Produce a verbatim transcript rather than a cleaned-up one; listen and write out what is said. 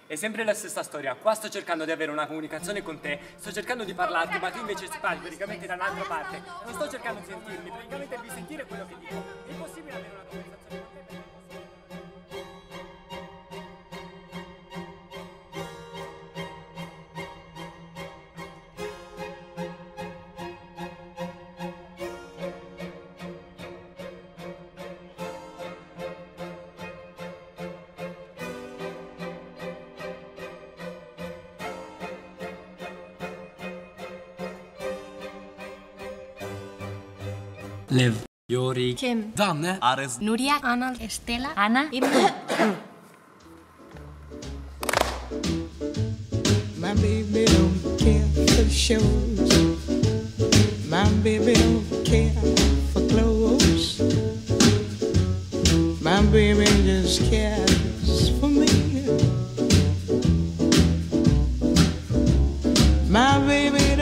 È sempre la stessa storia. Qua sto cercando di avere una comunicazione con te, sto cercando di parlarti, ma tu invece parli praticamente da un'altra parte. Non sto cercando di sentirmi, praticamente devi sentire quello che dico. È impossibile avere una conversazione con te. Lev, Yori, Kim, Danne, Ares, Nuria, Anna, Estela, Ana y My baby don't care for shows. My baby don't care for clothes. My baby just cares for me. My baby